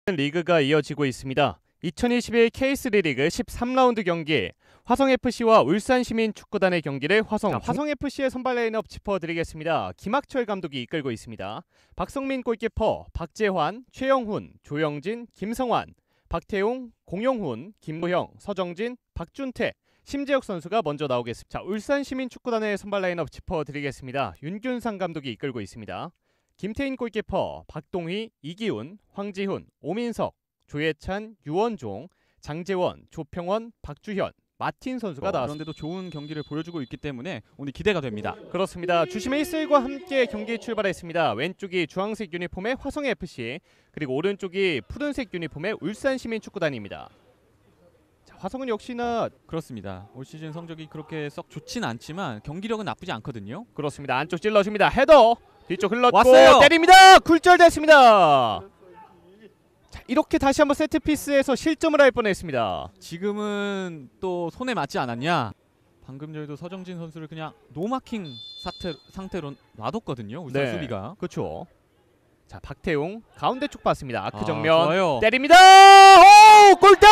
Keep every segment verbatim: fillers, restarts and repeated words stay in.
리그가 이어지고 있습니다. 이천이십일 케이쓰리 리그 십삼 라운드 경기 화성에프씨와 울산시민축구단의 경기를 화성, 화성에프씨의 선발 라인업 짚어드리겠습니다. 김학철 감독이 이끌고 있습니다. 박성민 골키퍼, 박재환, 최영훈, 조영진, 김성환, 박태웅, 공영훈, 김도형, 서정진, 박준태, 심재혁 선수가 먼저 나오겠습니다. 자, 울산시민축구단의 선발 라인업 짚어드리겠습니다. 윤균상 감독이 이끌고 있습니다. 김태인 골키퍼, 박동희, 이기훈, 황지훈, 오민석, 조예찬, 유원종, 장재원, 조평원, 박주현, 마틴 선수가 어, 나왔습니다. 그런데도 좋은 경기를 보여주고 있기 때문에 오늘 기대가 됩니다. 그렇습니다. 주심 에이스들과 함께 경기 출발했습니다. 왼쪽이 주황색 유니폼의 화성에프씨, 그리고 오른쪽이 푸른색 유니폼의 울산시민축구단입니다. 자, 화성은 역시나 그렇습니다. 올 시즌 성적이 그렇게 썩 좋진 않지만 경기력은 나쁘지 않거든요. 그렇습니다. 안쪽 찔러줍니다. 헤더 뒤쪽 흘렀고 왔어요. 때립니다. 굴절됐습니다. 자, 이렇게 다시 한번 세트피스에서 실점을 할 뻔했습니다. 지금은 또 손에 맞지 않았냐. 방금 전에도 서정진 선수를 그냥 노마킹 사태, 상태로 놔뒀거든요. 울산 네, 수비가. 그렇죠. 자, 박태웅 가운데 쪽 봤습니다. 아크 아, 정면 좋아요. 때립니다. 오, 골대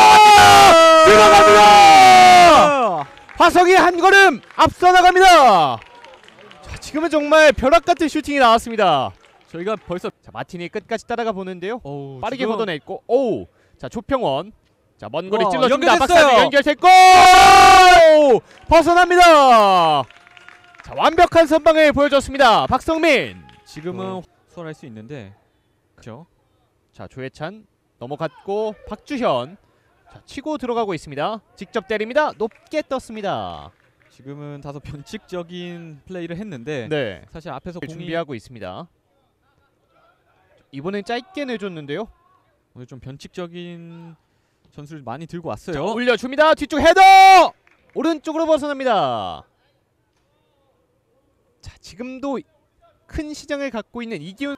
들어갑니다. 화성이 한 걸음 앞서 나갑니다. 자, 지금은 정말 벼락 같은 슈팅이 나왔습니다. 저희가 벌써 자, 마틴이 끝까지 따라가 보는데요. 어우, 빠르게 지금... 걷어냈고, 오, 자, 조평원, 자, 먼 거리 와, 찔러줍니다. 연결됐어요. 박사님 연결됐고, 오, 벗어납니다. 자, 완벽한 선방을 보여줬습니다. 박성민. 지금은 어. 수월할 수 있는데, 그렇죠? 자, 조예찬 넘어갔고, 박주현, 자, 치고 들어가고 있습니다. 직접 때립니다. 높게 떴습니다. 지금은 다소 변칙적인 플레이를 했는데, 네, 사실 앞에서 공이 준비하고 있습니다. 이번엔 짧게 내줬는데요. 오늘 좀 변칙적인 전술을 많이 들고 왔어요. 자, 올려줍니다. 뒤쪽 헤더! 오른쪽으로 벗어납니다. 자, 지금도 큰 시장을 갖고 있는 이기훈.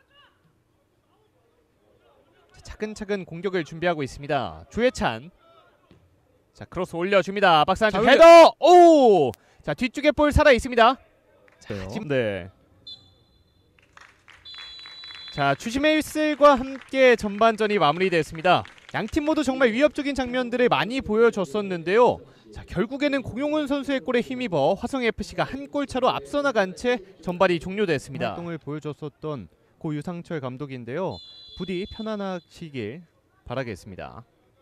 자, 차근차근 공격을 준비하고 있습니다. 조예찬. 자, 크로스 올려줍니다. 박스 안쪽 자, 헤더! 오! 자, 뒤쪽에 볼 살아 있습니다. 자, 지금 네. 자, 주심 에이스들과 함께 전반전이 마무리됐습니다. 양팀 모두 정말 위협적인 장면들을 많이 보여줬었는데요. 자, 결국에는 공용훈 선수의 골에 힘입어 화성에프씨가 한 골 차로 앞서 나간 채 전반이 종료됐습니다. 활동을 보여줬었던 고 유상철 감독인데요. 부디 편안하시길 바라겠습니다.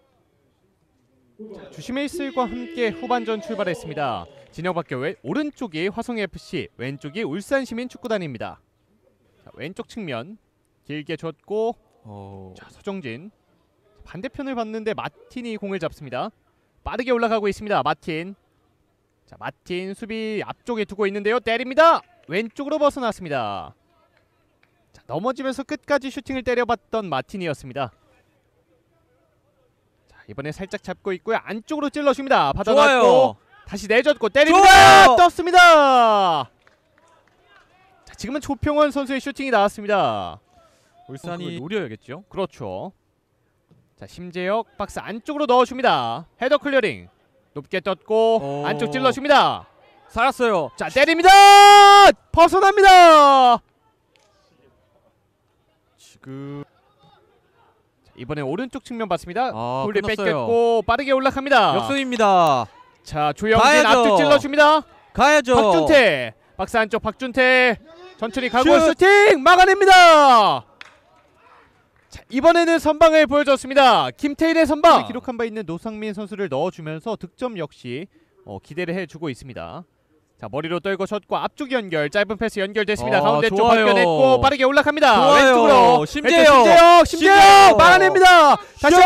자, 주심 에이스들과 함께 후반전 출발했습니다. 진영 바뀌어 오른쪽이 화성에프씨, 왼쪽이 울산시민축구단입니다. 자, 왼쪽 측면 길게 줬고, 어... 자, 서정진 반대편을 봤는데 마틴이 공을 잡습니다. 빠르게 올라가고 있습니다. 마틴. 자, 마틴 수비 앞쪽에 두고 있는데요. 때립니다. 왼쪽으로 벗어났습니다. 자, 넘어지면서 끝까지 슈팅을 때려봤던 마틴이었습니다. 자, 이번에 살짝 잡고 있고요. 안쪽으로 찔러줍니다. 받아놨고 다시 내줬고 때립니다. 좋아요. 떴습니다. 자, 지금은 조평원 선수의 슈팅이 나왔습니다. 울산이 노려야겠죠. 그렇죠. 자, 심재혁 박스 안쪽으로 넣어줍니다. 헤더 클리어링 높게 떴고 어... 안쪽 찔러줍니다. 살았어요. 자, 때립니다. 벗어납니다. 지금 자, 이번에 오른쪽 측면 봤습니다. 아, 골을 끊었어요. 뺏겼고 빠르게 올라갑니다. 역습입니다. 자, 조영진 가야죠. 앞쪽 찔러줍니다. 가야죠. 박준태 박스 안쪽 박준태 천천히 가고 슛! 슈팅 막아냅니다. 자, 이번에는 선방을 보여줬습니다. 김태일의 선방. 기록한 바 있는 노상민 선수를 넣어주면서 득점 역시 어, 기대를 해주고 있습니다. 자, 머리로 떨고 쳤고 앞쪽 연결 짧은 패스 연결됐습니다. 아, 가운데 쪽 좋아요. 벗겨냈고 빠르게 올라갑니다. 좋아요. 왼쪽으로 심재혁. 왼쪽 심재혁 심재혁 심재혁. 막아냅니다. 다시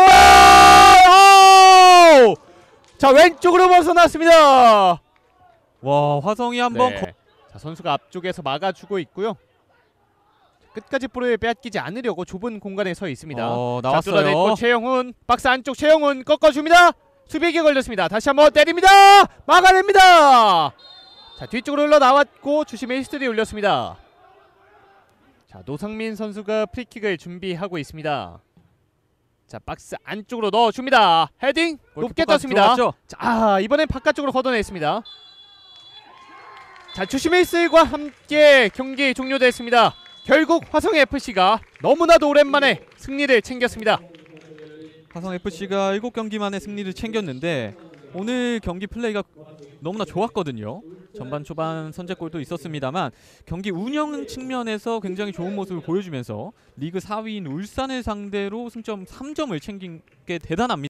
한번. 자, 왼쪽으로 벗어났습니다. 와, 화성이 한번 네. 자, 선수가 앞쪽에서 막아주고 있고요. 끝까지 볼을 빼앗기지 않으려고 좁은 공간에 서 있습니다. 어, 자, 나왔어요. 뚫어냈고 최영훈 박스 안쪽 최영훈 꺾어줍니다. 수비에게 걸렸습니다. 다시 한번 때립니다. 막아냅니다. 자, 뒤쪽으로 흘러 나왔고 주심의 히스토리 올렸습니다. 자, 노상민 선수가 프리킥을 준비하고 있습니다. 자, 박스 안쪽으로 넣어줍니다. 헤딩 높게 떴습니다. 자, 아, 이번엔 바깥쪽으로 걷어냈습니다. 자, 주심의 히스토리과 함께 경기 종료됐습니다. 결국 화성에프씨가 너무나도 오랜만에 승리를 챙겼습니다. 화성에프씨가 일곱 경기 만에 승리를 챙겼는데 오늘 경기 플레이가 너무나 좋았거든요. 전반 초반 선제골도 있었습니다만 경기 운영 측면에서 굉장히 좋은 모습을 보여주면서 리그 사 위인 울산을 상대로 승점 삼 점을 챙긴 게 대단합니다.